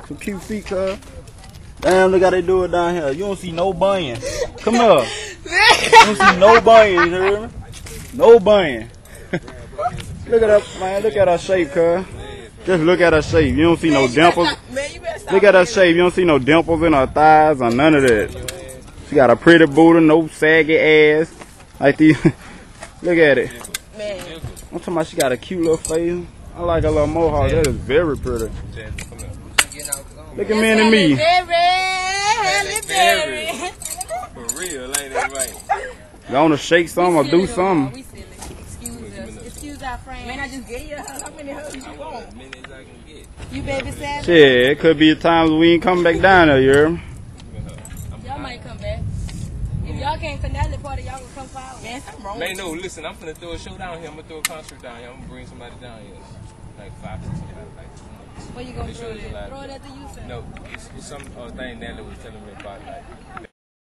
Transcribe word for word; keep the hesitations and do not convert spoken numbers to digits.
Some cute feet, cuz. Damn, look how they do it down here. You don't see no bunion. Come here. You don't see no bunion, you hear me? No bunion. Look at that, man. Look at her shape, cuz. Just look at her shape. You don't see no dimples. Look at her shape. You don't see no dimples in her thighs or none of that. She got a pretty booty, no saggy ass. Like these. Look at it. I'm talking about she got a cute little face. I like her little mohawk. That is very pretty. Look at man and me. For real, like that right. Gonna shake some or do something. Excuse our friend. Man, I just gave you how many hugs you want? You baby savage? Shit, it could be times we ain't coming back down there, you hear me? Y'all might come back. If y'all can't finale party, y'all will come forward. Man, something wrong. Man, no, listen, I'm finna throw a show down here. I'm gonna throw a concert down here. I'm gonna bring somebody down here. Like five, six, somebody like. Where you gonna throw it at? Throw it at the youth center? No, it's, it's some uh, thing Natalie was telling me about, like.